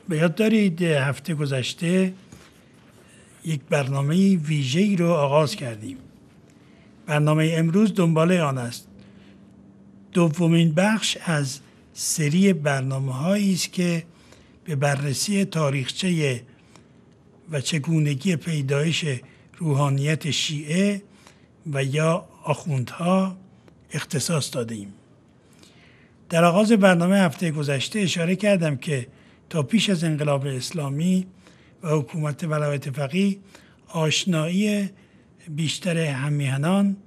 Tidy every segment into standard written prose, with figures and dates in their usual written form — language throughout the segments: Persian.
به یاد دارید هفته گذشته یک برنامه ویژه‌ای رو آغاز کردیم. برنامه امروز دنباله آن است. دومین بخش از سری برنامه‌هایی است که به بررسی تاریخچه و چگونگی پیدایش روحانیت شیعه و یا آخوندها اختصاص دادیم. در آغاز برنامه هفته گذشته اشاره کردم که تا پیش از انقلاب اسلامی و حکومت ولایت فقیه آشنایی بیشتر هممیهنان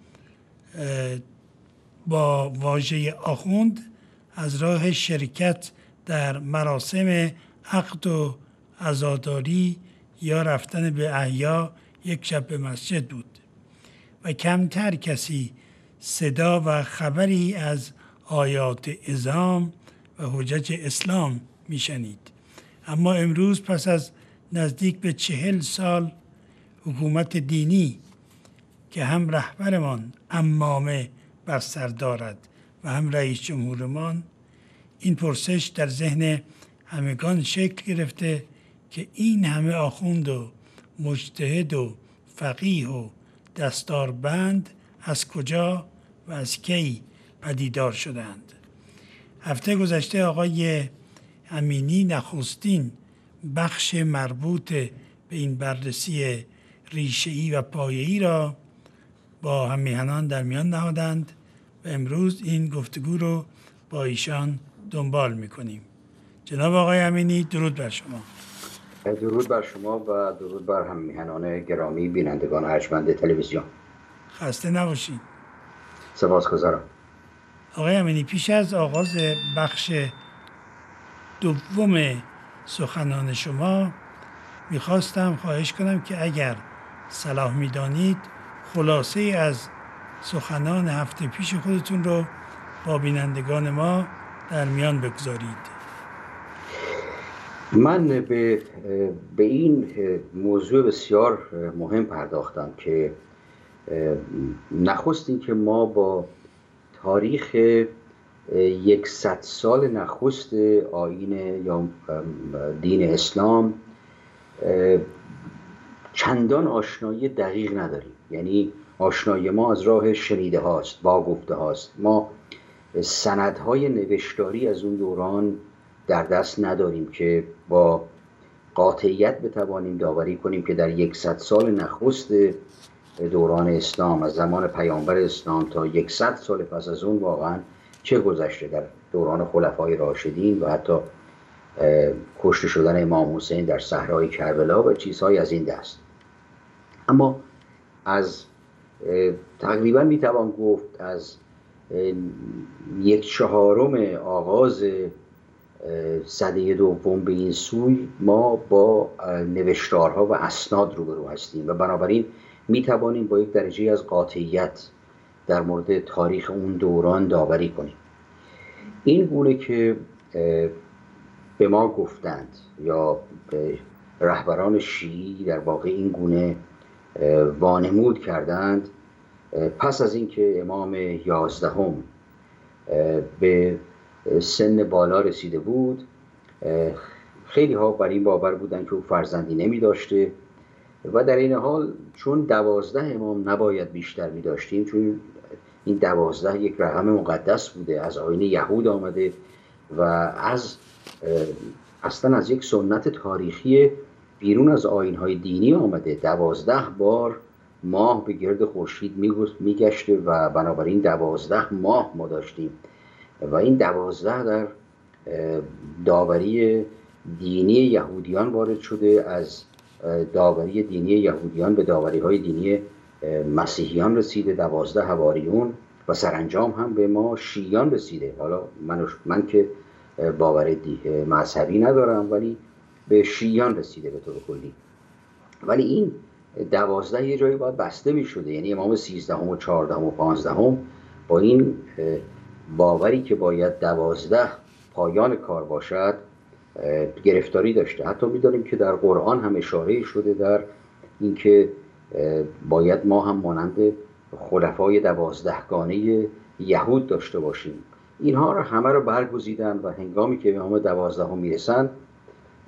با واژه آخوند از راه شرکت در مراسم عقد و عزاداری یا رفتن به احیا یک شب به مسجد بود و کمتر کسی صدا و خبری از آیات اعظام و حجج اسلام میشنید. اما امروز پس از نزدیک به 40 سال حکومت دینی که هم رهبرمان عمامه بر سر دارد و هم رئیس جمهورمان، این پرسش در ذهن همگان شکل گرفته که این همه آخوند و مجتهد و فقیه و دستاربند از کجا و از کی پدیدار شدند. هفته گذشته آقای امینی نخستین بخش مربوط به این بررسی ریشه‌ای و پایه‌ای را با هممیهنان در میان نهادند و امروز این گفتگو رو با ایشان دنبال می‌کنیم. جناب آقای امینی، درود بر شما. درود بر شما و درود بر هممیهنان گرامی بینندگان ارجمند تلویزیون. خسته نباشید. سپاسگزارم. آقای امینی، پیش از آغاز بخش دوم سخنان شما میخواستم خواهش کنم که اگر صلاح میدانید خلاصه از سخنان هفته پیش خودتون رو با بینندگان ما در میان بگذارید. من به این موضوع بسیار مهم پرداختم که نخست این که ما با تاریخ 100 سال نخست آیین یا دین اسلام چندان آشنایی دقیق نداریم. یعنی آشنایی ما از راه شنیده هاست، با گفته هاست. ما سندهای نوشتاری از اون دوران در دست نداریم که با قاطعیت بتوانیم داوری کنیم که در 100 سال نخست دوران اسلام، از زمان پیامبر اسلام تا 100 سال پس از اون واقعا چه گذشته در دوران خلفای راشدین و حتی کشته شدن امام حسین در صحرای کربلا و چیزهای از این دست. اما از تقریبا میتوان گفت از 1/4 آغاز سده دوم به این سوی ما با نوشتارها و اسناد روبرو هستیم و بنابراین میتوانیم با یک درجه از قاطعیت در مورد تاریخ اون دوران داوری کنیم. این گونه که به ما گفتند یا به رهبران شیعی در واقع این گونه وانمود کردند، پس از اینکه امام 11 به سن بالا رسیده بود، خیلی ها بر این باور بودند که او فرزندی نمی داشته و در این حال چون 12 امام نباید بیشتر می داشتیم، چون این 12 یک رقم مقدس بوده، از آیین یهود آمده و اصلا از یک سنت تاریخی بیرون از آیین‌های دینی آمده. 12 بار ماه به گرد خورشید میگشته و بنابراین 12 ماه ما داشتیم و این 12 در داوری دینی یهودیان وارد شده، از داوری دینی یهودیان به داوری‌های دینی مسیحیان رسیده، 12 حواریون و سرانجام هم به ما شیعیان رسیده. حالا من که باور مذهبی ندارم ولی به شیعیان رسیده به طور کلی. ولی این 12 یه جایی باید بسته می شده، یعنی امام 13 و 14 و 15 با این باوری که باید 12 پایان کار باشد گرفتاری داشته. حتی می دانیم که در قرآن هم اشاره شده در اینکه باید ما هم مانند خلفای 12 گانه یهود داشته باشیم. اینها رو همه رو برگزیدن و هنگامی که به امام 12 میرسن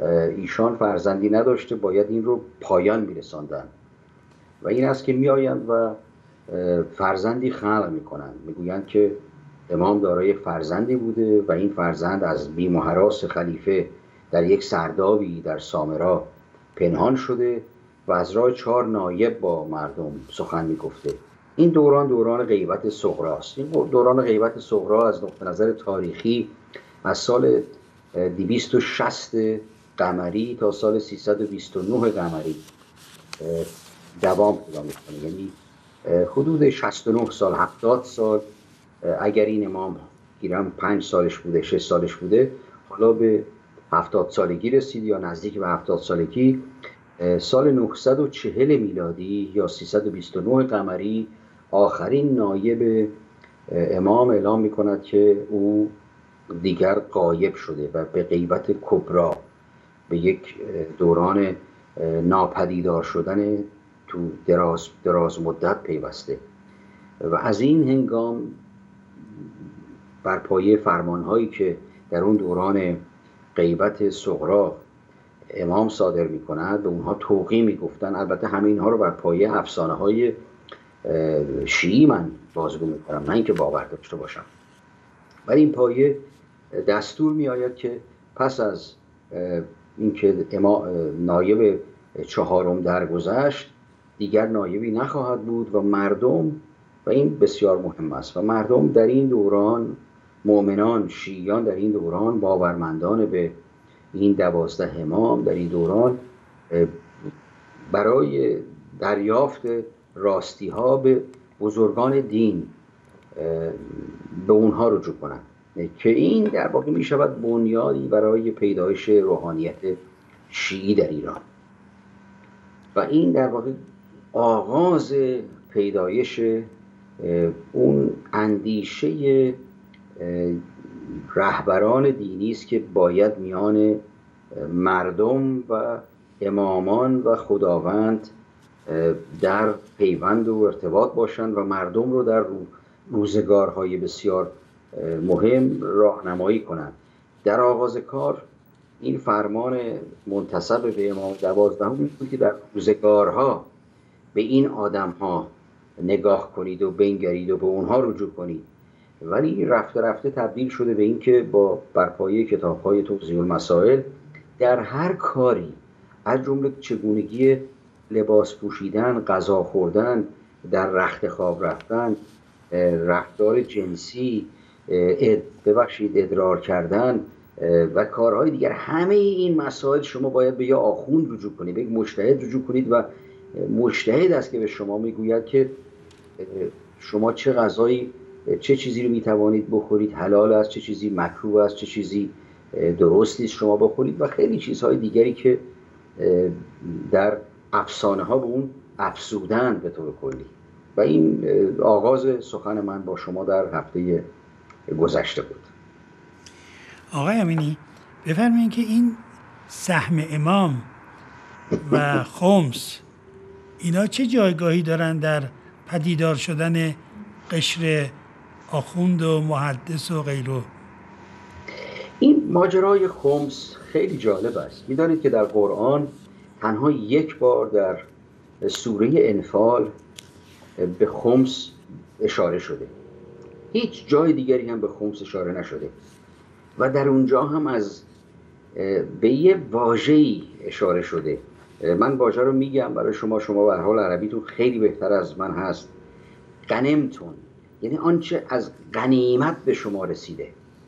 ایشان فرزندی نداشته، باید این رو پایان میرساندن و این است که میآیند و فرزندی خلق میکنند، میگویند که امام دارای فرزندی بوده و این فرزند از بیم و هراس خلیفه در یک سردابی در سامرا پنهان شده و از راه 4 نایب با مردم سخن میگفته. این دوران غیبت صغرا است. این دوران غیبت صغرا از نقطه نظر تاریخی از سال 260 قمری تا سال 329 قمری دوام پیدا میکنه، یعنی حدود 69 سال 70 سال. اگر این امام گیرم 5 سالش بوده 6 سالش بوده، حالا به 70 سالگی رسید یا نزدیک به 70 سالگی. سال 940 میلادی یا 329 قمری آخرین نایب امام اعلام میکند که او دیگر غایب شده و به غیبت کبرا، به یک دوران ناپدیدار شدن تو دراز مدت پیوسته. و از این هنگام بر پایه فرمانهایی که در اون دوران غیبت صغرا امام صادر میکند به اونها توقی میگفتن. البته همه اینها رو بر پایه افسانه های شیعی من بازگو میکنم، نه اینکه باور داشته باشم. ولی این پایه دستور میآید که پس از اینکه نایب 4 درگذشت دیگر نایبی نخواهد بود و مردم، و این بسیار مهم است، و مردم در این دوران، مؤمنان شیعیان در این دوران، باورمندان به این 12 امام در این دوران، برای دریافت راستی ها به بزرگان دین به اونها رجوع کنند که این در واقع می شود بنیادی برای پیدایش روحانیت شیعی در ایران. و این در واقع آغاز پیدایش اون اندیشه رهبران دینی است که باید میان مردم و امامان و خداوند در پیوند و ارتباط باشند و مردم رو در روزگارهای بسیار مهم راهنمایی کنند. در آغاز کار این فرمان منتسب به امام 12 بود که در روزگارها به این آدم‌ها نگاه کنید و بنگرید و به اونها رجوع کنید. ولی رفته رفته تبدیل شده به این که با برپایه کتاب‌های توضیح المسائل در هر کاری، از جمله چگونگی لباس پوشیدن، غذا خوردن، در رخت خواب رفتن، رفتار جنسی، ادرار کردن و کارهای دیگر، همه این مسائل شما باید به یا آخوند رجوع کنید، به یک مجتهد رجوع کنید و مجتهد است که به شما میگوید که شما چه غذایی، چه چیزی رو میتوانید بخورید، حلال است، چه چیزی مکروه است، چه چیزی درست نیست شما بخورید و خیلی چیزهای دیگری که در افسانه ها به اون افسودن به طور کلی. و این آغاز سخن من با شما در هفته گذشته بود. آقای امینی بفرمایید که این سهم امام و خمس اینا چه جایگاهی دارن در پدیدار شدن قشر آخوند و محدث و غیره؟ این ماجرای خمس خیلی جالب است. می‌دانید که در قرآن تنها یک بار در سوره انفال به خمس اشاره شده، هیچ جای دیگری هم به خمس اشاره نشده و در اونجا هم از به یه واژه‌ای اشاره شده. من واژه رو میگم برای شما به هر حال عربیتون خیلی بهتر از من هست. غنمتون، یعنی آنچه از غنیمت به شما رسیده.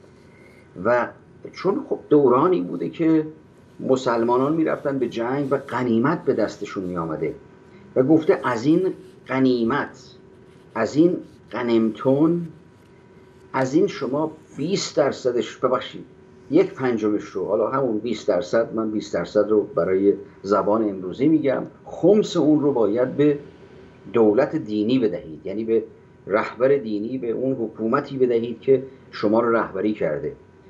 و چون خب دورانی بوده که مسلمانان میرفتن به جنگ و غنیمت به دستشون میآمده و گفته از این غنیمت، از این غنمتون، از این شما 20%ش، ببخشید 1/5 رو، حالا همون 20%، من 20% رو برای زبان امروزی میگم، خمس اون رو باید به دولت دینی بدهید، یعنی به رهبر دینی، به اون حکومتی بدهید که شما رو رهبری کرده.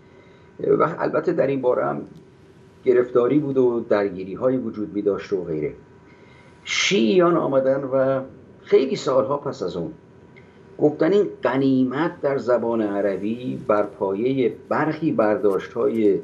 و البته در این باره هم گرفتاری بود و درگیری هایی وجود می داشت و غیره. شیعیان آمدن و خیلی سالها پس از اون گفتن این غنیمت در زبان عربی بر پایه برخی برداشت های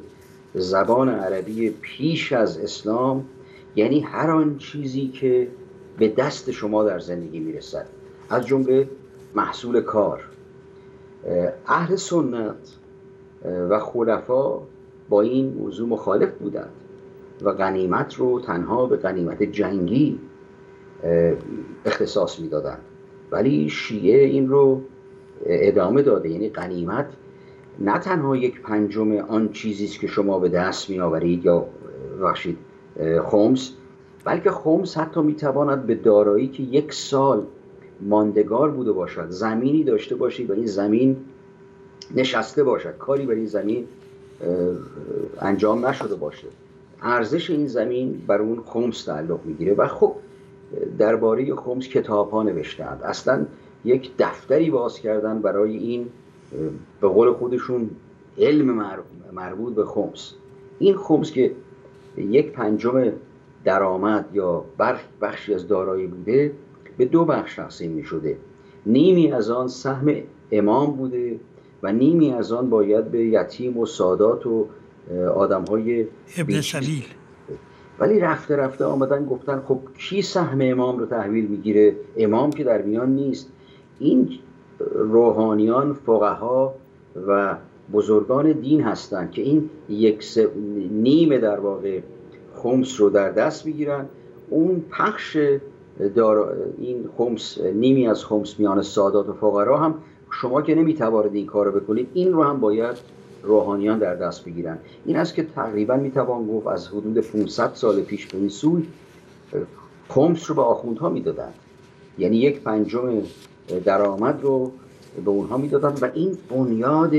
زبان عربی پیش از اسلام یعنی هر آن چیزی که به دست شما در زندگی میرسد، از جمله محصول کار. اهل سنت و خلفا با این موضوع مخالف بودند و غنیمت رو تنها به غنیمت جنگی اختصاص میدادند، ولی شیعه این رو ادامه داده. یعنی غنیمت نه تنها 1/5 آن چیزی است که شما به دست میآورید یا بخشید خمس، بلکه خمس حتی میتواند به دارایی که 1 سال ماندگار بوده باشد، زمینی داشته باشید و این زمین نشسته باشد، کاری بر این زمین انجام نشده باشه، ارزش این زمین بر اون خمس تعلق میگیره. و خب درباره خمس کتاب ها نوشتند، اصلا یک دفتری باز کردن برای این به قول خودشون علم مربوط به خمس. این خمس که 1/5 درآمد یا بخشی از دارایی بوده، به 2 بخش تقسیم می شده. نیمی از آن سهم امام بوده و نیمی از آن باید به یتیم و سادات و آدم های ابن سبیل. ولی رفته رفته آمدن گفتن خب کی سهم امام رو تحویل میگیره؟ امام که در میان نیست. این روحانیان، فقها و بزرگان دین هستند که این 1/3 در واقع خمس رو در دست میگیرن. اون پخش این خمس، نیمی از خمس میان سادات و فقرا هم شما که نمیتوانید این کار رو بکنید، این رو هم باید روحانیان در دست بگیرن. این است که تقریبا میتوان گفت از حدود 500 سال پیش به این سوی خمس رو به آخوندها میدادن، یعنی 1/5 درآمد رو به اونها میدادن و این بنیاد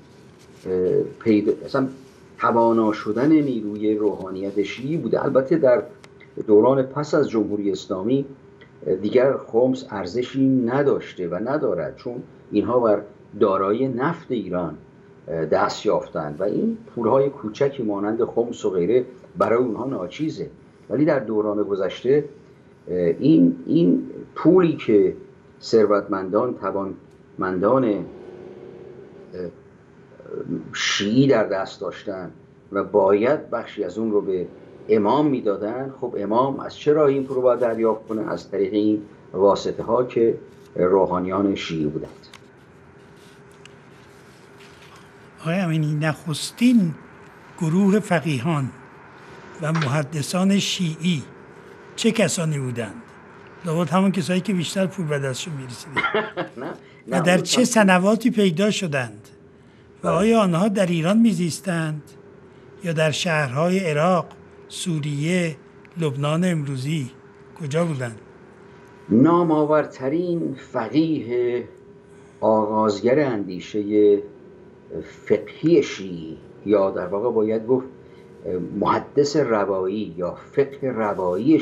اصلا توانا شدن نیروی روحانیت شیعی بوده. البته در دوران پس از جمهوری اسلامی دیگر خمس ارزشی نداشته و ندارد، چون اینها بر دارایی نفت ایران دست یافتند و این پولهای کوچکی مانند خمس و غیره برای اونها ناچیزه. ولی در دوران گذشته این پولی که ثروتمندان، توانمندان شیعی در دست داشتن و باید بخشی از اون رو به امام میدادن، خب امام از چه راهی این پول رو باید دریافت کنه؟ از طریق این واسطه ها که روحانیان شیعی بودند. آقای امینی، نخستین گروه فقیهان و محدثان شیعی چه کسانی بودند؟ لابد همون کسایی که بیشتر پول به دستشون میرسیده. و در چه سنواتی پیدا شدند؟ و آیا آنها در ایران میزیستند یا در شهرهای عراق، سوریه، لبنان امروزی کجا بودند؟ نامآورترین فقیه آغازگر اندیشه فقهی شیعی، یا در واقع باید گفت محدث روایی یا فقه روایی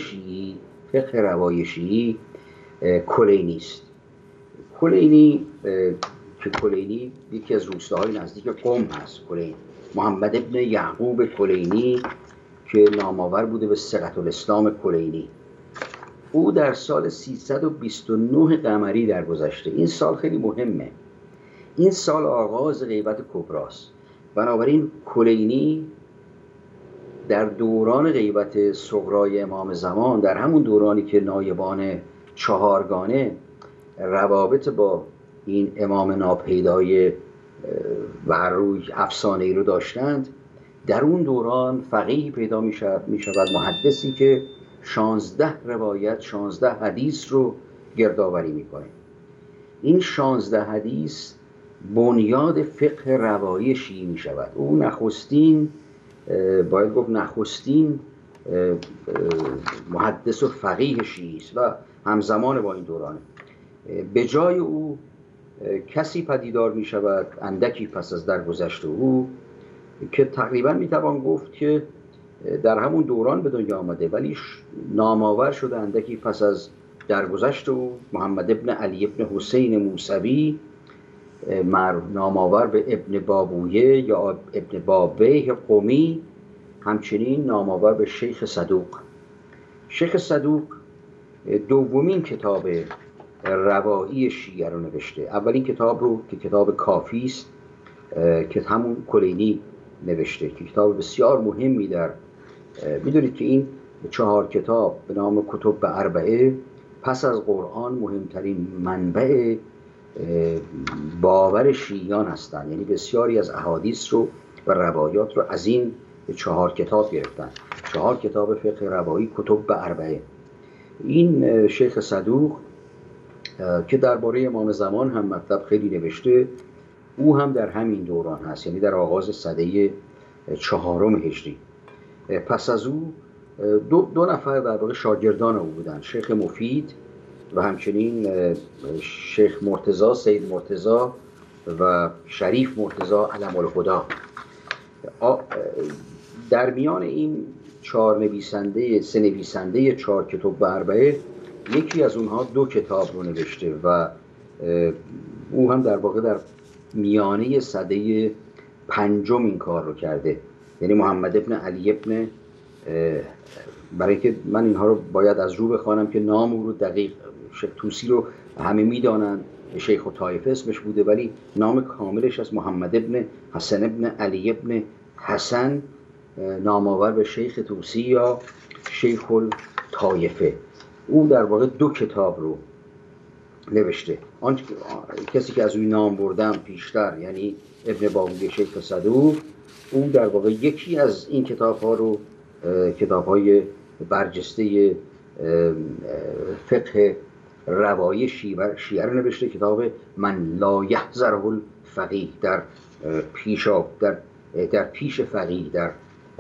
شیعی، کلینی است. کلینی که کلینی یکی از روستاهای نزدیک قم هست. کلینی محمد ابن یعقوب کلینی که نامآور بوده به ثقة الاسلام کلینی، او در سال 329 قمری درگذشته. این سال خیلی مهمه، این سال آغاز غیبت کبراست. بنابراین کلینی در دوران غیبت صغرای امام زمان، در همون دورانی که نایبان 4گانه روابط با این امام ناپیدای بر روی افسانه‌ای رو داشتند، در اون دوران فقیه پیدا می شود، محدثی که 16 روایت، 16 حدیث رو گردآوری میکنه. این 16 حدیث بنیاد فقه روایی شیعی می شود. او نخستین، باید گفت نخستین محدث و فقیه شیعی است و همزمان با این دوران. به جای او کسی پدیدار می شود اندکی پس از درگذشت او که تقریبا می توان گفت که در همون دوران به دنیا آمده ولی نامآور شده اندکی پس از درگذشت او، محمد ابن علی ابن حسین موسوی، نامآور به ابن بابویه یا ابن بابه قمی، همچنین نامآور به شیخ صدوق. شیخ صدوق دومین کتاب روایی شیعه رو نوشته. اولین کتاب رو که کتاب کافی است که همون کلینی نوشته که کتاب بسیار مهمی در میدونید که این 4 کتاب به نام کتب اربعه پس از قرآن مهمترین منبع باور شیعیان هستند. یعنی بسیاری از احادیث رو و روایات رو از این 4 کتاب گرفتن. 4 کتاب فقه روایی کتب اربعه. این شیخ صدوق که درباره امام زمان هم مطلب خیلی نوشته، او هم در همین دوران هست، یعنی در آغاز سده 4 هجری. پس از او دو نفر در واقع شاگردان او بودن، شیخ مفید و همچنین شیخ مرتضی، سید مرتضی و شریف مرتضی علم الهدی. در میان این 3 نویسنده 4 کتب اربعه یکی از اونها 2 کتاب رو نوشته و او هم در واقع در میانه سده 5 این کار رو کرده. یعنی محمد ابن علی ابن، برای که من اینها رو باید از رو بخوانم که نام او رو دقیق، شیخ طوسی رو همه میدانن، شیخ طایفه اسمش بوده، ولی نام کاملش از محمد ابن حسن ابن علی ابن حسن، نامآور به شیخ طوسی یا شیخ طایفه. او در واقع 2 کتاب رو نوشته. کسی که از اون نام بردم پیشتر، یعنی ابن باقوی شیخ صدوق، او در واقع یکی از این کتاب‌ها رو، کتاب‌های برجسته فقه روایی شیعه رو نوشته. کتاب من لا یحذره الفقیه، در پیش فقیه، در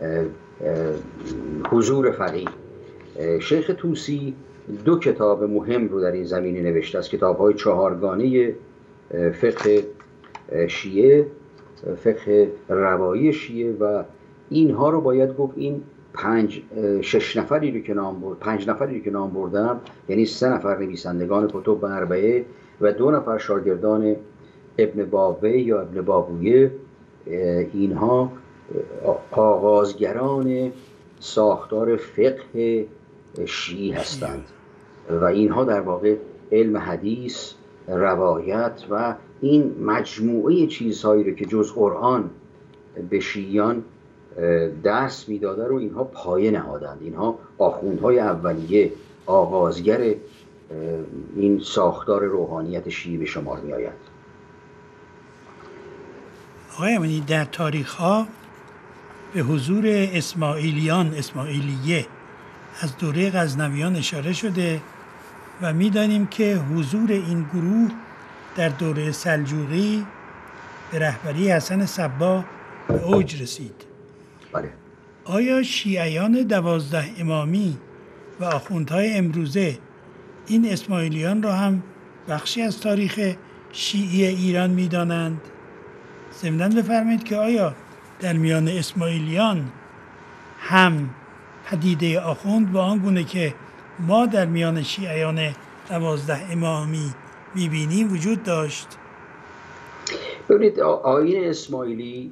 حضور فقیه. شیخ طوسی 2 کتاب مهم رو در این زمینه نوشته از کتاب‌های 4گانه فقه شیعه، فقه روایی شیعه، و اینها رو باید گفت این 5 نفری رو که نام بردم، یعنی 3 نفر نویسندگان کتب اربعه و 2 نفر شاگردان ابن بابوی یا ابن بابویه، اینها آغازگران ساختار فقه شیعی هستند و اینها در واقع علم حدیث، روایت و این مجموعه چیزهایی رو که جز قرآن به شیعیان درس میداده رو اینها پایه نهادند. اینها آخوندهای اولیه، آغازگر این ساختار روحانیت شیعی به شمار می آیند. آقای امینی، در تاریخ ها به حضور اسماعیلیه از دوره غزنویان اشاره شده و می‌دانیم که حضور این گروه در دوره سلجوقی به رهبری حسن صباح به اوج رسید. بله. آیا شیعیان 12 امامی و آخوندهای امروزه این اسماعیلیان را هم بخشی از تاریخ شیعی ایران می‌دانند؟ ضمناً بفرمایید که آیا در میان اسماعیلیان هم پدیده آخوند با آن گونه که ما در میان شیعیان 12 امامی می‌بینیم وجود داشت؟ ببینید، آیین اسماعیلی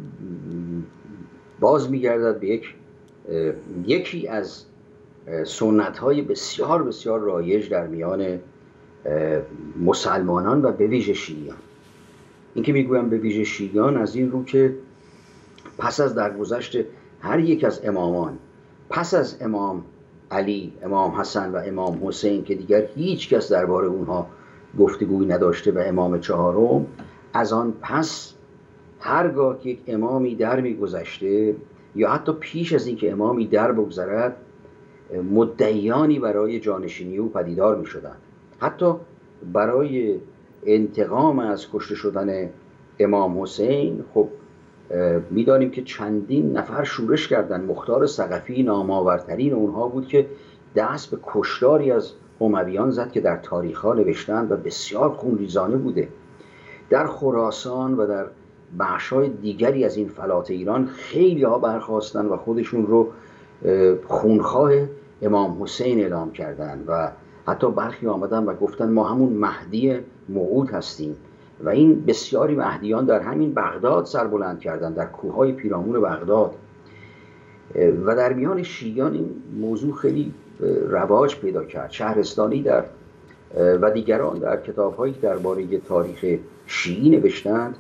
باز می‌گردد به یکی از سنت‌های بسیار بسیار رایج در میان مسلمانان و به ویژه شیعیان. این که میگویم به ویژه شیعیان از این رو که پس از درگذشت هر یک از امامان، پس از امام علی، امام حسن و امام حسین که دیگر هیچ کس درباره اونها گفتگویی نداشته و امام 4م، از آن پس هرگاه که یک امامی در میگذشته یا حتی پیش از اینکه امامی در بگذرد، مدعیانی برای جانشینی او پدیدار می شدن. حتی برای انتقام از کشته شدن امام حسین، خب میدانیم که چندین نفر شورش کردند. مختار ثقفی نامآورترین اونها بود که دست به کشتاری از امویان زد که در تاریخ‌ها نوشتند و بسیار خونریزانه بوده. در خراسان و در بخش‌های دیگری از این فلات ایران خیلی ها برخاستن و خودشون رو خونخواه امام حسین اعلام کردند و حتی برخی آمدن و گفتن ما همون مهدی موعود هستیم و این بسیاری مهدیان در همین بغداد سربلند کردند، در کوههای پیرامون بغداد. و در میان شیعیان این موضوع خیلی رواج پیدا کرد. شهرستانی و دیگران در کتاب‌هایی درباره تاریخ شیعی نوشتند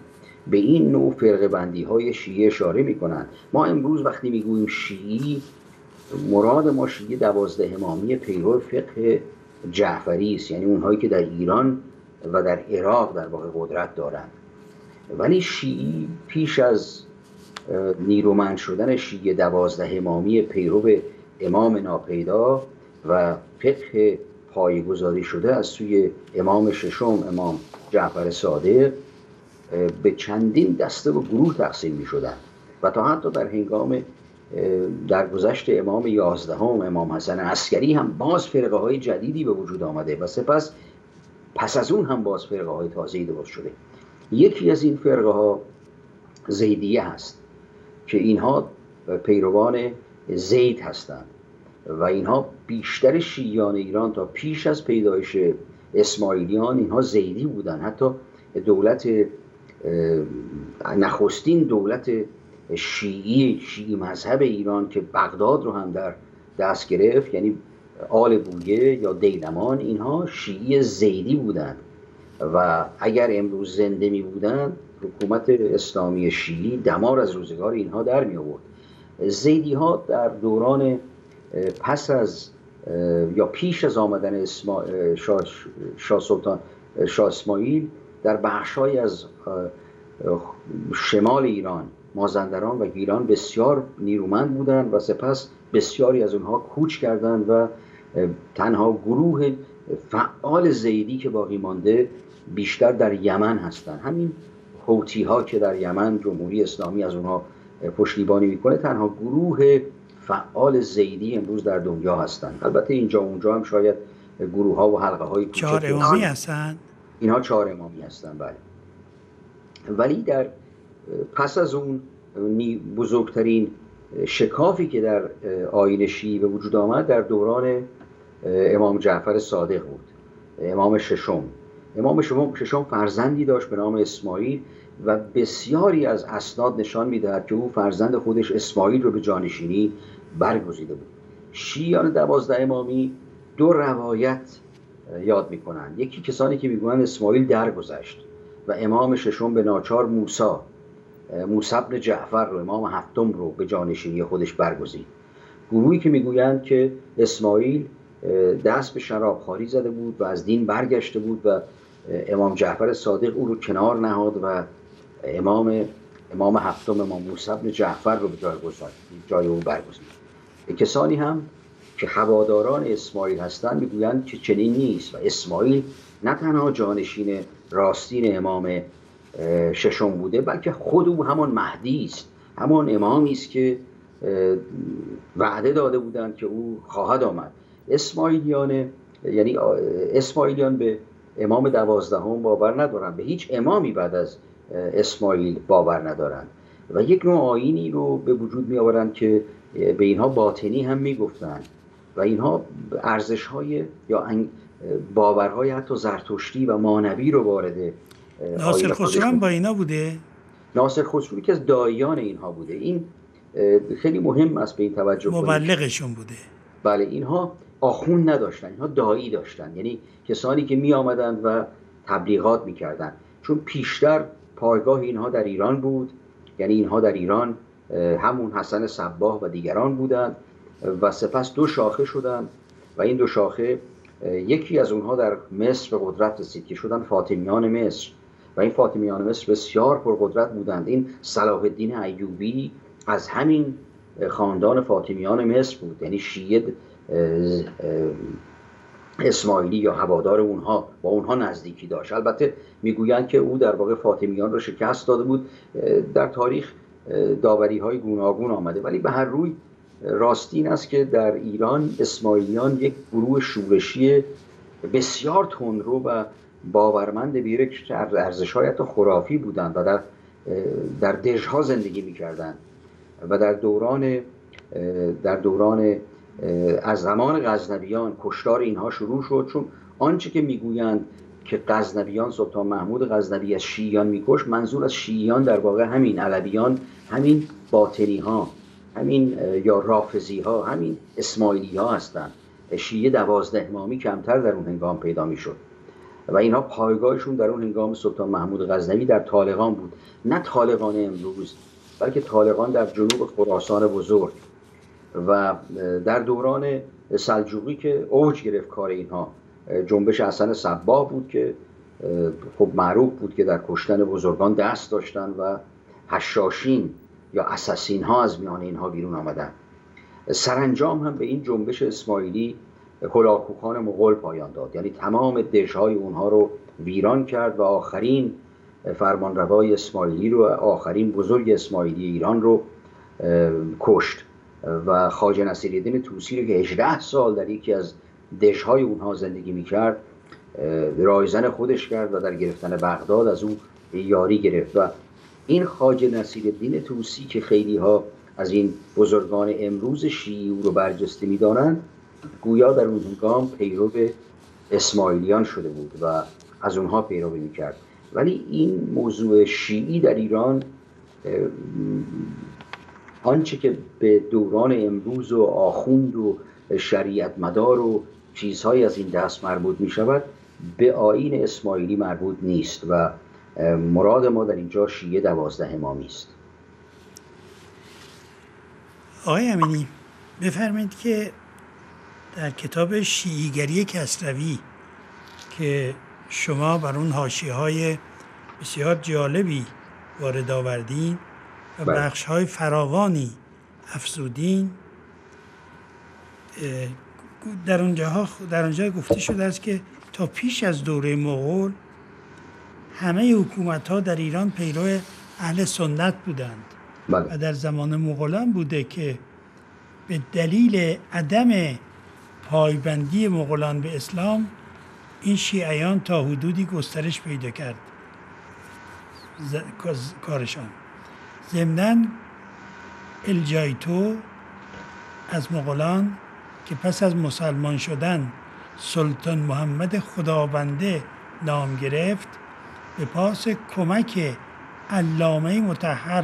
به این نوع فرقه بندی های شیعه اشاره میکنن. ما امروز وقتی میگوییم شیعی، مراد ما شیعه 12 امامی پیرو فقه جعفری است، یعنی اونهایی که در ایران و در عراق در واقع قدرت دارند. ولی شیعی پیش از نیرومند شدن شیعه 12 امامی پیرو امام ناپیدا و فقه پایه‌گذاری شده از سوی امام ششم امام جعفر صادق به چندین دسته و گروه تقسیم می شدن و تا حتی در هنگام درگذشت امام 11 امام حسن عسکری هم باز فرقه های جدیدی به وجود آمده و سپس پس از اون هم باز فرقه های تازه‌ای درست شده. یکی از این فرقه ها زیدیه هست که اینها پیروان زید هستند و اینها بیشتر شیعیان ایران تا پیش از پیدایش اسماعیلیان اینها زیدی بودن. حتی دولت نخستین دولت شیعی مذهب ایران که بغداد رو هم در دست گرفت، یعنی آل بویه یا دیلمان، اینها شیعی زیدی بودند و اگر امروز زنده می بودند حکومت اسلامی شیعی دمار از روزگار اینها در می آورد. زیدی ها در دوران پس از یا پیش از آمدن شاه اسماعیل در بخش‌هایی از شمال ایران، مازندران و گیلان بسیار نیرومند بودند و سپس بسیاری از اونها کوچ کردند و تنها گروه فعال زیدی که باقی مانده بیشتر در یمن هستند. همین حوتی ها که در یمن جمهوری اسلامی از اونها پشتیبانی میکنه تنها گروه فعال زیدی امروز در دنیا هستند. البته اینجا اونجا هم شاید گروه ها و حلقه های کوچک 4 امامی هستند. اینها 4 امامی هستند، بله. ولی در پس از اون بزرگترین شکافی که در آیین شیعی به وجود آمد در دوران امام جعفر صادق بود. امام ششم فرزندی داشت به نام اسماعیل و بسیاری از اسناد نشان می‌دهد که او فرزند خودش اسماعیل رو به جانشینی برگزیده بود. شیعیان 12 امامی 2 روایت یاد می‌کنند. یکی کسانی که می‌گویند اسماعیل درگذشت و امام ششم به ناچار موسی بن جعفر رو، امام هفتم رو به جانشینی خودش برگزید. گروهی که میگویند که اسماعیل دست به شرابخواری زده بود و از دین برگشته بود و امام جعفر صادق او رو کنار نهاد و امام هفتم امام موسی بن جعفر رو به جای او برگزید. کسانی هم که هواداران اسماعیل هستند میگویند که چنین نیست و اسماعیل نه تنها جانشین راستین امام ششم بوده بلکه خود او همان مهدی است، همان امامی است که وعده داده بودند که او خواهد آمد. اسماعیلیان به امام 12 باور ندارند، به هیچ امامی بعد از اسماعیل باور ندارند و یک نوع آیینی رو به وجود می آورند که به اینها باطنی هم می گفتند و اینها ارزش‌های یا باورهای حتی زرتشتی و مانوی رو وارد ناصر خسرو با اینا بوده. ناصر خسرو که از داییان اینها بوده. این خیلی مهم است به این توجه کنید. مبلغشون بوده. بله، اینها آخوند نداشتن، اینها دایی داشتن، یعنی کسانی که می آمدند و تبلیغات می کردن. چون پیشتر پایگاه اینها در ایران بود، یعنی اینها در ایران همون حسن صباح و دیگران بودند و سپس 2 شاخه شدند و این 2 شاخه یکی از اونها در مصر به قدرت رسید که شدن فاطمیان مصر و این فاطمیان مصر بسیار پرقدرت بودند. این صلاح الدین ایوبی از همین خاندان فاطمیان مصر بود، یعنی شیعه اسماعیلی یا هوادار اونها، با اونها نزدیکی داشت. البته میگویند که او در واقع فاطمیان رو شکست داده بود. در تاریخ داوری های گوناگون آمده، ولی به هر روی راستین است که در ایران اسماعیلیان یک گروه شورشی بسیار تندرو و باورمند به یک ارزش‌های حتی خرافی بودند و در دژها زندگی می‌کردند و در دوران از زمان غزنویان کشتار اینها شروع شد. چون آنچه که میگویند که غزنویان سلطان محمود غزنوی از شیعیان میکش، منظور از شیعیان در واقع همین علویان، همین باطنی ها، همین یا رافضی ها، همین اسماعیلی ها هستند. شیعه 12 امامی کمتر در اون هنگام پیدا میشد و اینها پایگاهشون در اون هنگام سلطان محمود غزنوی در طالقان بود، نه طالقان امروز بلکه طالقان در جنوب خراسان بزرگ. و در دوران سلجوقی که اوج گرفت کار اینها، جنبش حسن صباح بود که خب معروف بود که در کشتن بزرگان دست داشتن و حشاشین یا اساسین ها از میان اینها بیرون آمدن. سرانجام هم به این جنبش اسماعیلی کلاهکوخان مغول پایان داد، یعنی تمام دژهای اونها رو ویران کرد و آخرین فرمانروای اسماعیلی رو، آخرین بزرگ اسماعیلی ایران رو کشت و خواجه نصیرالدین طوسی رو که 18 سال در یکی از دژهای اونها زندگی میکرد رایزن خودش کرد و در گرفتن بغداد از اون یاری گرفت. و این خواجه نصیرالدین طوسی که خیلی ها از این بزرگان امروز شیعی او رو برجسته میدانند، گویا در اون هنگام پیرو اسماعیلیان شده بود و از اونها پیروی میکرد. ولی این موضوع شیعی در ایران، آنچه که به دوران امروز و آخوند و شریعت مدار و چیزهای از این دست مربوط می شود، به آیین اسماعیلی مربوط نیست و مراد ما در اینجا شیعه 12 امامی است. آقای امینی بفرمایید که در کتاب شیعیگری کسروی که شما بر اون حاشیه‌های بسیار جالبی وارد آوردین و بخش‌های فراوانی افزودین، در اونجا گفته شده است که تا پیش از دوره مغول همه حکومت‌ها در ایران پیرو اهل سنت بودند و در زمان مغولان بوده که به دلیل عدم پایبندی مغولان به اسلام این شیعیان تا حدودی گسترش پیدا کرد کارشان. ضمناً الجایتو از مغولان که پس از مسلمان شدن سلطان محمد خدابنده نام گرفت، به پاس کمک علامه مطهر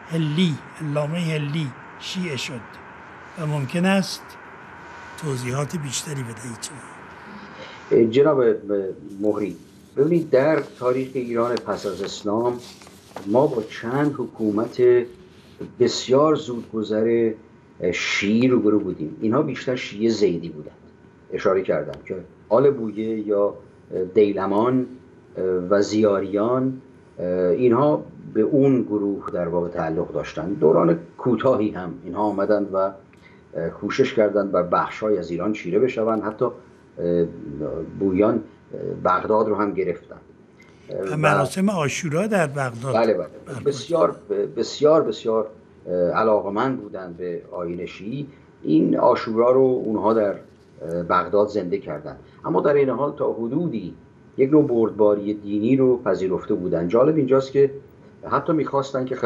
هلی شیعه شد و ممکن است توضیحات بیشتری بدهید. جناب مهری، ببینید در تاریخ ایران پس از اسلام ما با چند حکومت بسیار زودگذر شیعی روبرو بودیم. اینها بیشتر شیعه زیدی بودند. اشاره کردم که آل بویه یا دیلمان و زیاریان اینها به اون گروه در واقع تعلق داشتند. دوران کوتاهی هم اینها آمدند و کوشش کردند بر بخش‌های از ایران چیره بشوند، حتی بویان بغداد رو هم گرفتند. مراسم عاشورا در بغداد بله بسیار بسیار بسیار علاقمند بودند به آیین شیعی. این عاشورا رو اونها در بغداد زنده کردند، اما در این حال تا حدودی یک نوع بردباری دینی رو پذیرفته بودند. جالب اینجاست که حتی میخواستن که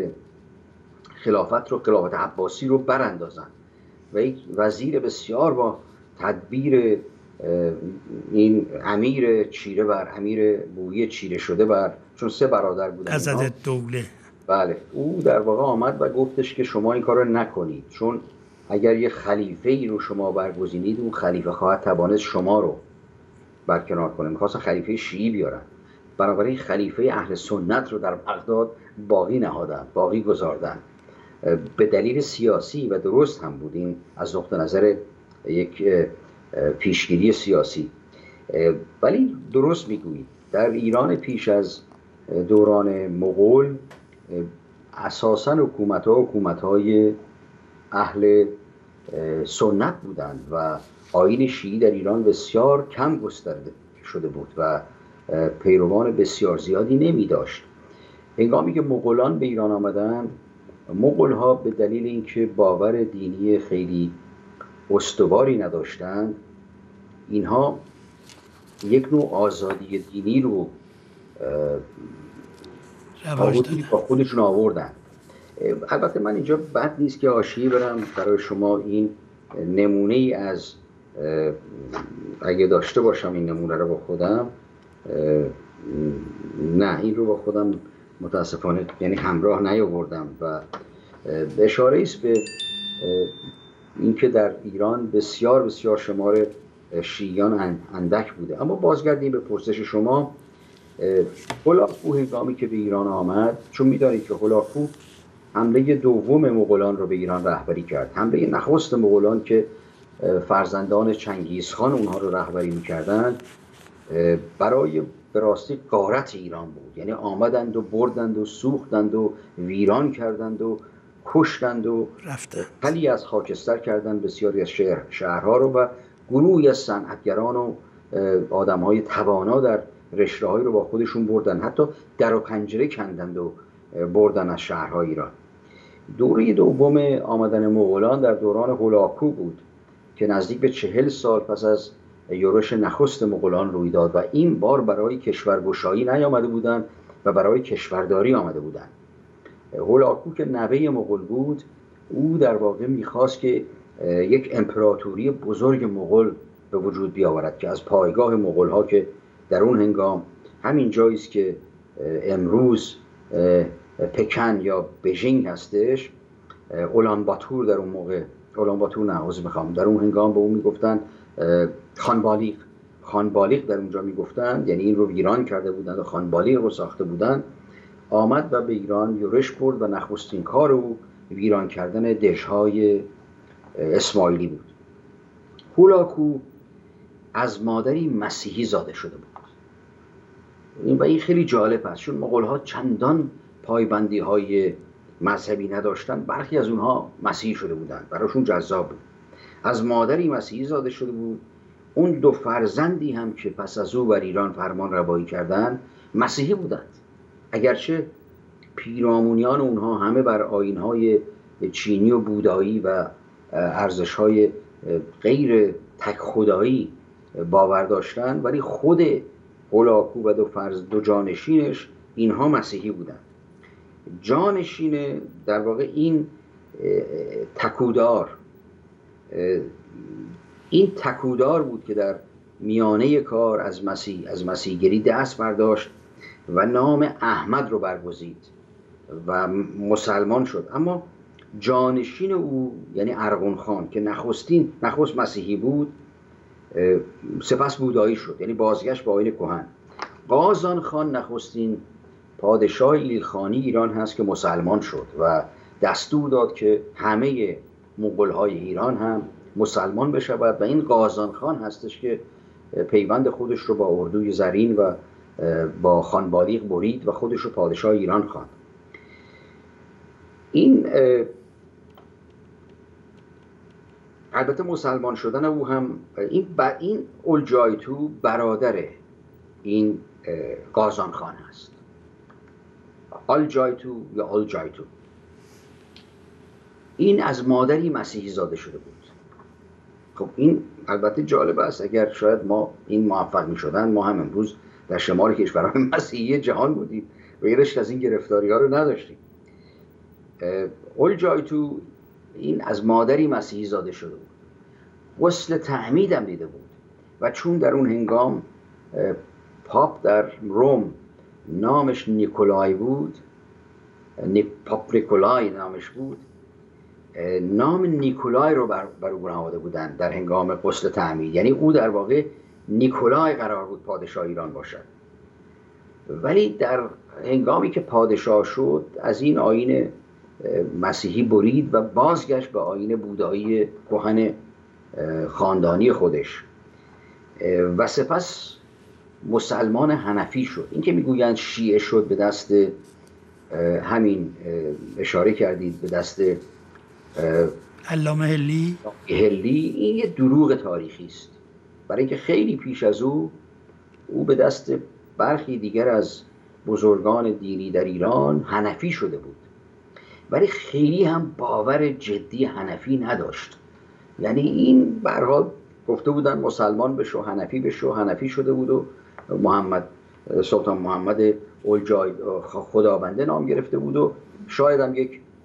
خلافت عباسی رو براندازن و یک وزیر بسیار با تدبیر این امیر چیره بر امیر بویه چیره شده بر، چون 3 برادر بودن حضرت دوله، بله، او در واقع آمد و گفتش که شما این کار رو نکنید، چون اگر یه خلیفه ای رو شما برگزینید اون خلیفه خواهد توانست شما رو برکنار کنه. میخواستن خلیفه شیعی بیارن، بنابراین خلیفه اهل سنت رو در بغداد باقی گذاردن به دلیل سیاسی و درست هم بود. این از نقطه نظر یک پیشگیری سیاسی. ولی درست میگویید در ایران پیش از دوران مغول اساساً حکومت‌های اهل سنت بودند و آیین شیعی در ایران بسیار کم گسترده شده بود و پیروان بسیار زیادی نمی داشت. هنگامی که مغولان به ایران آمدند، مغول‌ها به دلیل اینکه باور دینی خیلی استواری نداشتند، اینها یک نوع آزادی دینی رو با خودشون آوردن. البته من اینجا بد نیست که حاشیه برم برای شما این نمونه ای از، اگه داشته باشم این نمونه رو با خودم، نه این رو با خودم متاسفانه یعنی همراه نیاوردم و اشاره است به اینکه در ایران بسیار بسیار شمار شیعیان اندک بوده. اما بازگردیم به پرسش شما. هولاکو هنگامی که به ایران آمد، چون می‌دانید که هولاکو حمله دوم مغولان رو به ایران رهبری کرد. حمله نخست مغولان که فرزندان چنگیزخان اونها رو رهبری می‌کردند برای به راستی غارت ایران بود. یعنی آمدند و بردند و سوختند و ویران کردند و کشتند و خلی از خاکستر کردند بسیاری از شهرها رو و گروهی از صنعتگران و آدم‌های توانا در رشته‌هایی رو با خودشون بردن، حتی در و پنجره کندند و بردن از شهرهای ایران. دوره دوم آمدن مغولان در دوران هولاکو بود که نزدیک به 40 سال پس از یورش نخست مغولان روی داد و این بار برای کشورگشایی نیامده بودند و برای کشورداری آمده بودند. هولاکو که نوه مغول بود، او در واقع میخواست که یک امپراتوری بزرگ مغول به وجود بیاورد که از پایگاه مغول ها که در اون هنگام همین جایی است که امروز پکن یا بیژینگ هستش، اولانباتور در اون موقع، اولانباتور نه عذر میخوام، در اون هنگام به اون میگفتن خانبالیق در اونجا میگفتند، یعنی این رو ویران کرده بودند و خانبالیق رو ساخته بودند. آمد و به ایران یورش برد و نخستین کار او ویران کردن دژهای اسماعیلی بود. هولاکو از مادری مسیحی زاده شده بود و این خیلی جالب است، چون مغول‌ها چندان پایبندی های مذهبی نداشتن، برخی از اونها مسیحی شده بودند، براشون جذاب بود. از مادری مسیحی زاده شده بود. اون دو فرزندی هم که پس از او بر ایران فرمان روایی کردند مسیحی بودند، اگرچه پیرامونیان اونها همه بر آیین‌های چینی و بودایی و ارزش‌های غیر تک خدایی باور داشتند، ولی خود هولاکو و دو جانشینش اینها مسیحی بودند. جانشین در واقع این تکودار بود که در میانه کار از مسیحیگری دست برداشت و نام احمد رو برگزید و مسلمان شد. اما جانشین او یعنی ارغون خان که نخست مسیحی بود، سپس بودایی شد، یعنی بازگشت به آیین کهن. قازان خان نخستین پادشاه ایلخانی ایران هست که مسلمان شد و دستور داد که همه مغول‌های ایران هم مسلمان بشود و این قازان خان هستش که پیوند خودش رو با اردوی زرین و با خانبالیق برید و خودش رو پادشاه ایران خواند. این البته مسلمان شدن او هم این اولجایتو برادر این قازان خان هست. آلجایتو یا آلجایتو این از مادری مسیحی زاده شده بود. خب این البته جالب است، اگر شاید ما این موفق می شدن ما هم امروز در شمال کشورهای مسیحی جهان بودیم و غیرش از این گرفتاری ها رو نداشتیم. اولجایتو این از مادری مسیحی زاده شده بود، غسل تعمید هم دیده بود و چون در اون هنگام پاپ در روم نامش نیکولای بود، پاپ نیکولای نامش بود، نام نیکولای رو بر او نهاده بودند در هنگام غسل تعمید. یعنی او در واقع نیکولای قرار بود پادشاه ایران باشد، ولی در هنگامی که پادشاه شد از این آیین مسیحی برید و بازگشت به آیین بودایی کهن خاندانی خودش و سپس مسلمان حنفی شد. این که میگویند شیعه شد به دست همین اشاره کردید به دست علامه هلی، این یه دروغ تاریخی است، برای اینکه خیلی پیش از او به دست برخی دیگر از بزرگان دینی در ایران حنفی شده بود، ولی خیلی هم باور جدی حنفی نداشت. یعنی این به هر حال گفته بودن مسلمان بشو، حنفی بشو، حنفی شده بود و سلطان محمد اولجای خدابنده نام گرفته بود و شاید هم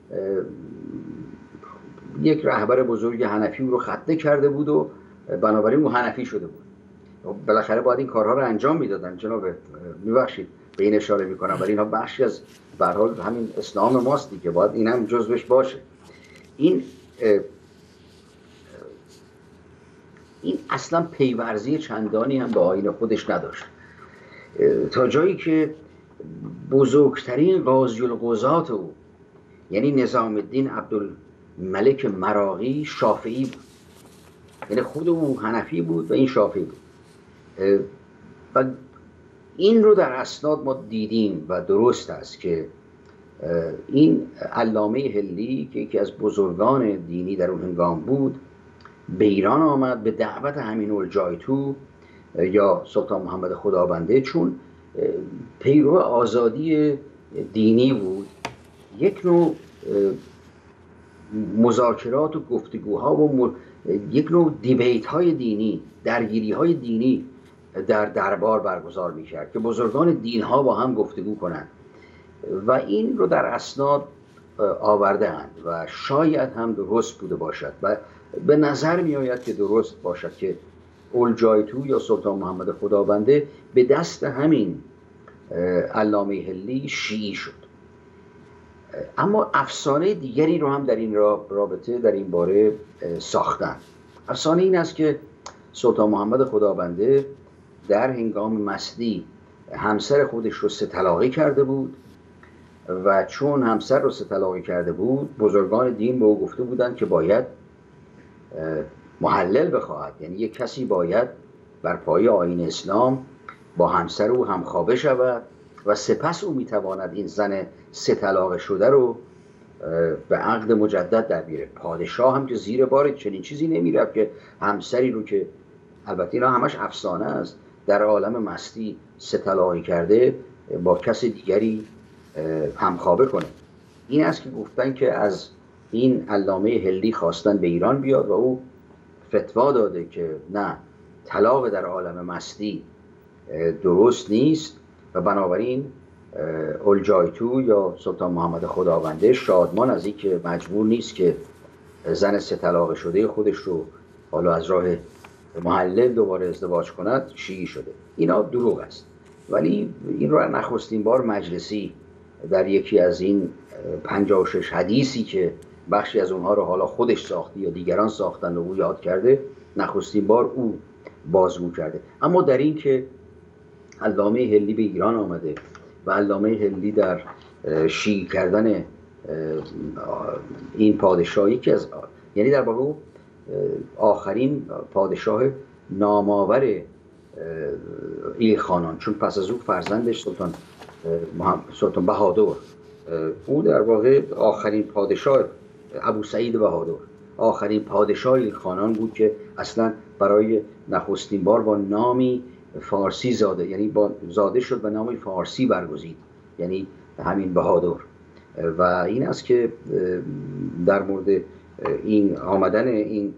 یک رهبر بزرگ حنفی رو خطه کرده بود و بنابراین او حنفی شده بود. بالاخره باید این کارها رو انجام میدادن. جناب میبخشید به این اشاره میکنم، ولی اینها بخشی از به هر حال همین اسلام ماست دیگه، باید این هم جزوش باشه. این اصلا پیورزی چندانی هم به آیین خودش نداشت، تا جایی که بزرگترین قاضی القضات او یعنی نظام الدین عبدالملک مراغی شافعی بود، یعنی خود او حنفی بود و این شافعی بود. و این رو در اسناد ما دیدیم و درست است که این علامه هلی که یکی از بزرگان دینی در اون هنگام بود به ایران آمد به دعوت همین الجایتو یا سلطان محمد خدابنده، چون پیرو آزادی دینی بود. یک نوع مذاکرات و گفتگوها و یک نوع دیبیت های دینی، درگیری های دینی در دربار برگزار می کرد که بزرگان دین ها با هم گفتگو کنند و این رو در اسناد آورده اند و شاید هم درست بوده باشد و به نظر می آید که درست باشد که الجایتو یا سلطان محمد خدابنده به دست همین علامه هلی شیعی شد. اما افسانه دیگری رو هم در این رابطه در این باره ساختن. افسانه این است که سلطان محمد خدابنده در هنگام مستی همسر خودش رو 3 طلاقه کرده بود و چون همسر رو 3 طلاقه کرده بود بزرگان دین به او گفته بودند که باید محلل بخواهد، یعنی یک کسی باید بر پایه آیین اسلام با همسر او همخوابه شود و سپس او میتواند این زن 3 طلاقه شده رو به عقد مجدد در بیاره. پادشاه هم که زیر بار چنین چیزی نمیرفت که همسری رو که البته اینا همش افسانه است در عالم مستی 3 طلاقه کرده با کس دیگری همخوابه کنه. این است که گفتن که از این علامه هلی خواستن به ایران بیاد و او فتوا داده که نه، طلاق در عالم مستی درست نیست و بنابراین الجایتو یا سلطان محمد خدابنده شادمان از این که مجبور نیست که زن 3 طلاقه شده خودش رو حالا از راه محلل دوباره ازدواج کند شیعی شده. اینا دروغ است، ولی این رو نخستین بار مجلسی در یکی از این 56 حدیثی که بخشی از اونها رو حالا خودش ساخته یا دیگران ساختن و او یاد کرده، نخستین بار او بازگو کرده. اما در این که علامه هلی به ایران آمده و علامه هلی در شیعی کردن این پادشاهی که از یعنی در واقع آخرین پادشاه نامآور ایل خانان، چون پس از او فرزندش سلطان بهادر، او در واقع آخرین پادشاه ابو سعید بهادر آخرین پادشاه ایل خانان بود که اصلا برای نخستین بار با نامی فارسی زاده، یعنی زاده شد و نامی فارسی برگزید، یعنی همین بهادر. و این است که در مورد این آمدن این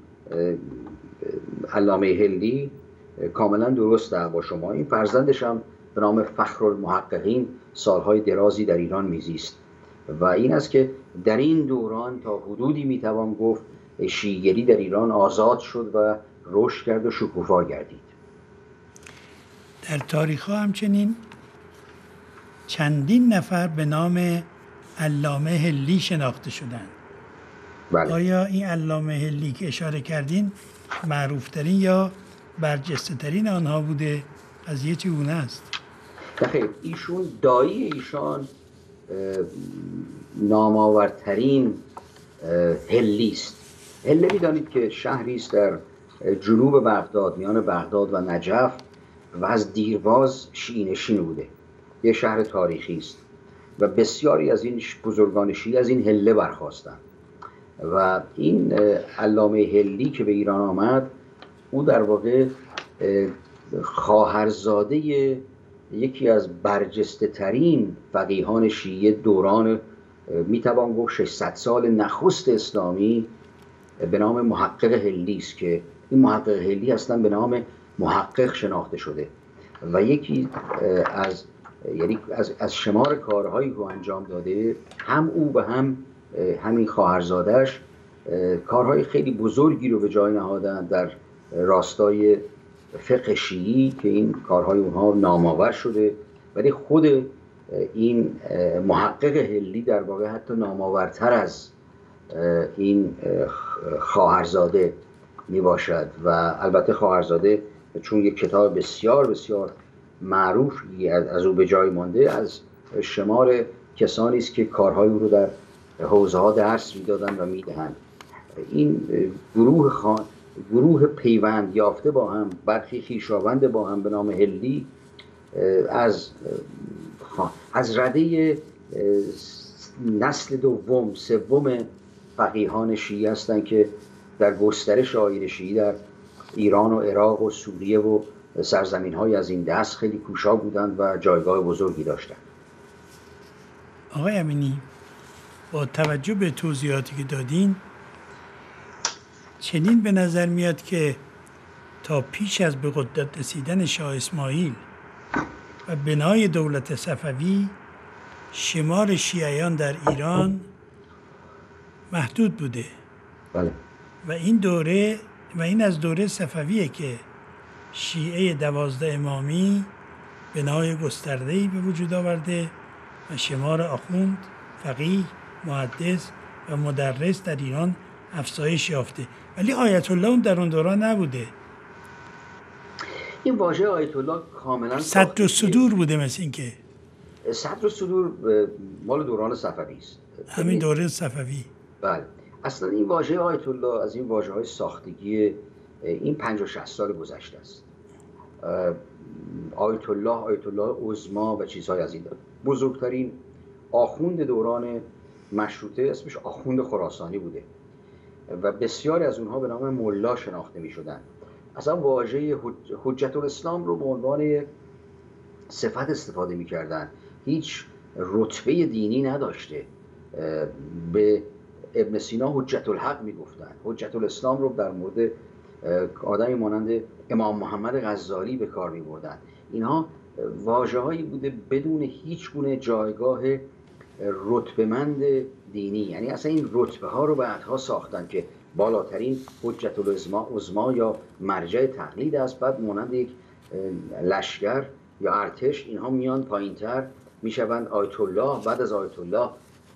علامه هلی کاملا درسته با شما. این فرزندش هم به نام فخرالمحققین سالهای درازی در ایران میزیست و این است که در این دوران تا حدودی میتوان گفت شیعیگری در ایران آزاد شد و رشد کرد و شکوفا گردید. در تاریخ ها همچنین چندین نفر به نام علامه هلی شناخته شدند. بله. آیا این علامه هلی که اشاره کردین معروفترین یا برجسته ترین آنها بوده؟ قضیه چگونه است؟ خیر، ایشون دایی ایشان نامآورترین هلی است. هله میدانید که شهری است در جنوب بغداد، میان بغداد و نجف و از دیرباز شیعی نشین بوده. یه شهر تاریخی است و بسیاری از این بزرگان شیعی از این هله برخاستند و این علامه هلی که به ایران آمد او در واقع خواهرزاده یکی از برجسته ترین فقیهان شیعه دوران میتوان گفت 600 سال نخست اسلامی به نام محقق هلی است که این محقق هلی اصلا به نام محقق شناخته شده و یکی از شمار کارهایی که انجام داده، هم او و هم همین خواهرزادش کارهای خیلی بزرگی رو به جای نهادن در راستای فقه شیعی که این کارهای اونها نامآور شده، ولی خود این محقق هلی در واقع حتی نامآورتر از این خواهرزاده می باشد. و البته خواهرزاده چون یک کتاب بسیار بسیار معروفی از او به جای مانده، از شمار کسانی است که کارهای او رو در حوزه ها درس میدادند و میدهند. این گروه پیوند یافته با هم، برخی خویشاوند با هم به نام هلی، از رده نسل دوم سوم فقیهان شیعه هستند که در گسترش آیین شیعی در ایران و عراق و سوریه و سرزمین‌های از این دست خیلی کوشا بودند و جایگاه بزرگی داشتند. آقای امینی، با توجه به توضیحاتی که دادین، چنین به نظر میاد که تا پیش از به قدرت رسیدن شاه اسماعیل و بنای دولت صفوی، شمار شیعیان در ایران محدود بوده. بله. و این از دوره صفویه که شیعه 12 امامی بنای گسترده‌ای به وجود آورده و شمار آخوند، فقیه، محدث و مدرس در ایران افزایش یافته. ولی آیت الله اون در اون دوران نبوده. این واژه آیت الله کاملا صدر الصدور بوده. مثل این که صدر الصدور مال دوران صفوی است. همین دوره صفوی. بله. اصلا این واژه آیت الله از این واژه‌های ساختگی این 50-60 سال گذشته است. آیت الله عظما و چیزهای از این داره. بزرگترین آخوند دوران مشروطه اسمش آخوند خراسانی بوده و بسیاری از اونها به نام ملا شناخته می شدن. اصلا واژه حجت الاسلام رو به عنوان صفت استفاده می کردن. هیچ رتبه دینی نداشته. به ابن سینا حجت الحق می گفتن. حجت الاسلام رو در مورد آدمی مانند امام محمد غزالی به کار می بردن. اینها واژه‌هایی بوده بدون هیچ گونه جایگاه رتبه‌مند دینی. یعنی اصلا این رتبه ها رو بعدها ساختن که بالاترین حجت العظما یا مرجع تقلید است، بعد مانند یک لشکر یا ارتش اینها میان پایینتر میشوند آیت الله، بعد از آیت الله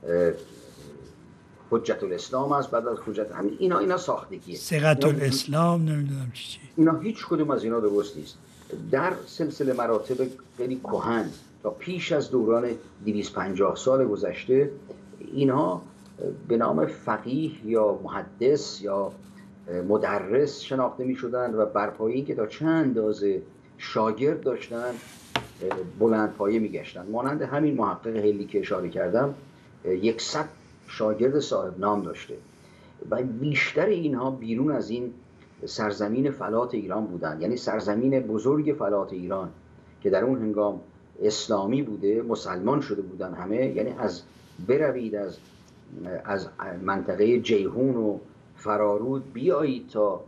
حجت الاسلام است، بعد از حجت همین اینا ساختگیه. ثقت الاسلام نمیدونم چی. اینا هیچ کدوم از اینا درست نیست. در سلسله مراتب خیلی کهن تا پیش از دوران 250 سال گذشته اینها به نام فقیه یا محدث یا مدرس شناخته می شدند و بر پایه اینکه تا چند اندازه شاگرد داشتن بلند پایه می گشتن. مانند همین محقق هلی که اشاره کردم 100 شاگرد صاحب نام داشته و بیشتر اینها بیرون از این سرزمین فلات ایران بودند. یعنی سرزمین بزرگ فلات ایران که در اون هنگام اسلامی بوده، مسلمان شده بودن همه. یعنی از بروید از منطقه جیهون و فرارود بیایید تا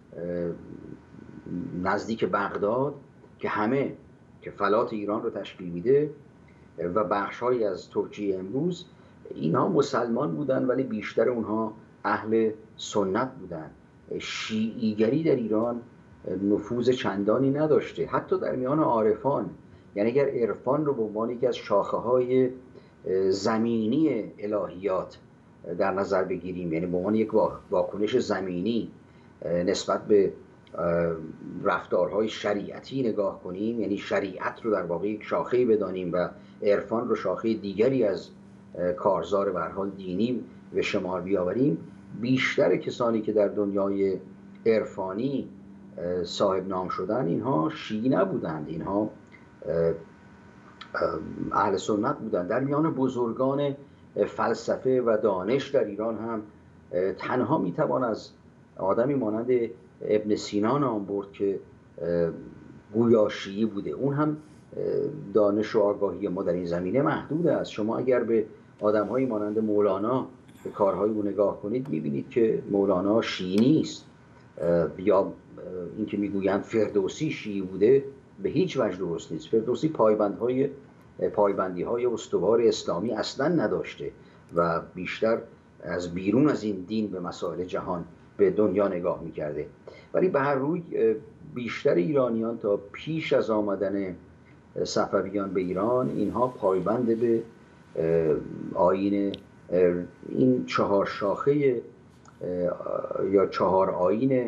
نزدیک بغداد که همه که فلات ایران رو تشکیل میده و بخش‌هایی از ترکیه امروز، اینها مسلمان بودن ولی بیشتر اونها اهل سنت بودن. شیعیگری در ایران نفوذ چندانی نداشته، حتی در میان عارفان. یعنی اگر عرفان رو به عنوان یکی از شاخه‌های زمینی الهیات در نظر بگیریم، یعنی به عنوان یک واکنش زمینی نسبت به رفتارهای شریعتی نگاه کنیم، یعنی شریعت رو در واقع یک شاخه‌ای بدانیم و عرفان رو شاخه دیگری از کارزار به هر حال دینی به شمار بیاوریم، بیشتر کسانی که در دنیای عرفانی صاحب نام شدن اینها شیعی نبودند، اینها اهل سنت بودند. در میان بزرگان فلسفه و دانش در ایران هم تنها میتوان از آدمی مانند ابن سینا نام برد که گویا شیعی بوده. اون هم دانش و آگاهی ما در این زمینه محدود است. شما اگر به آدم‌هایی مانند مولانا به کارهای او نگاه کنید می‌بینید که مولانا شیعی نیست، یا اینکه میگویند فردوسی شیعی بوده به هیچ وجه درست نیست. فردوسی پایبندی‌های استوار اسلامی اصلا نداشته و بیشتر از بیرون از این دین به مسائل جهان به دنیا نگاه می‌کرده. ولی به هر روی بیشتر ایرانیان تا پیش از آمدن صفویان به ایران اینها پایبند به آیین این 4 شاخه یا 4 آیین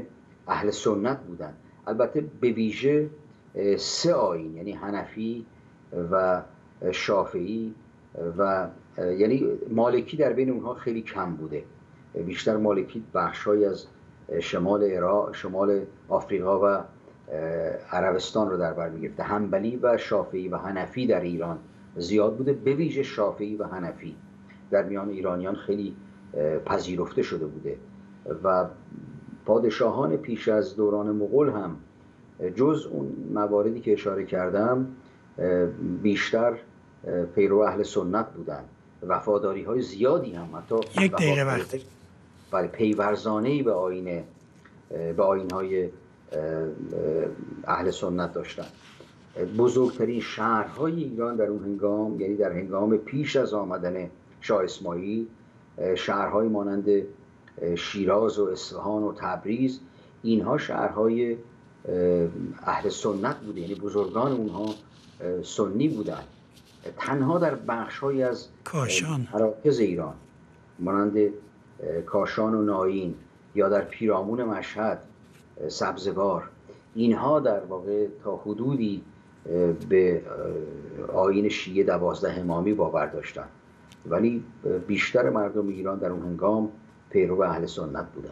اهل سنت بودن. البته به ویژه 3 آیین، یعنی حنفی و شافعی و یعنی مالکی در بین اونها خیلی کم بوده. بیشتر مالکی بخش‌هایی از شمال عراق، شمال آفریقا و عربستان رو در بر می‌گرفته. حنبلی و شافعی و حنفی در ایران زیاد بوده، به ویژه شافعی و حنفی در میان ایرانیان خیلی پذیرفته شده بوده و پادشاهان پیش از دوران مغول هم جز اون مواردی که اشاره کردم بیشتر پیرو اهل سنت بودن. وفاداری های زیادی هم حتی یک دقیقه وقت ولی پیورزانه‌ای به آیین های اهل سنت داشتن. بزرگترین شهرهای ایران در اون هنگام، یعنی در هنگام پیش از آمدن شاه اسماعیل، شهرهای مانند شیراز و اصفهان و تبریز، اینها شهرهای اهل سنت بوده، یعنی بزرگان اونها سنی بودن. تنها در بخش‌هایی از کاشان، مراکز ایران مانند کاشان و ناین یا در پیرامون مشهد، سبزوار، اینها در واقع تا حدودی به آیین شیعه 12 امامی باور داشتند، ولی بیشتر مردم ایران در اون هنگام پیرو اهل سنت بودن.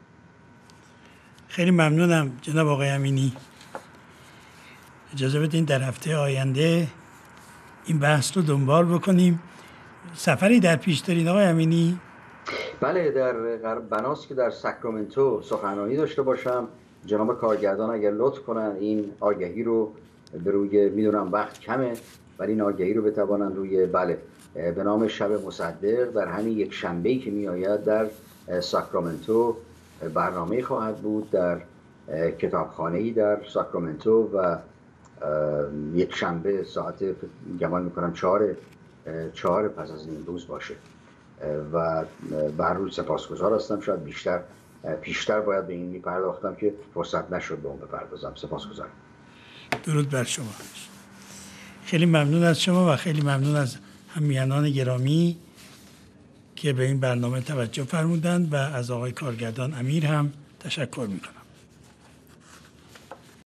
خیلی ممنونم جناب آقای امینی. اجازه بدین در هفته آینده این بحث رو دنبال بکنیم. سفری در پیش دارین آقای امینی؟ بله، در بناست که در ساکرامنتو سخنرانی داشته باشم. جناب کارگردان اگر لطف کنن این آگهی رو به روی، میدونم وقت کمه، ولی این آگهی رو بتوانن روی، بله، به نام شب مصدق در همین یک شنبه‌ای که می آید در ساکرامنتو برنامه خواهد بود در کتابخانه‌ای در ساکرامنتو و یک شنبه ساعت گمان میکنم 4 پس از این روز باشه و بر روز سپاسگزار هستم. شاید پیشتر باید به این میپرداختم که فرصت نشد به اون بپردازم. سپاسگزارم. درود بر شما. خیلی ممنون از شما و خیلی ممنون از همیهنان گرامی که به این برنامه توجه فرمودند و از آقای کارگردان امیر هم تشکر میکنم.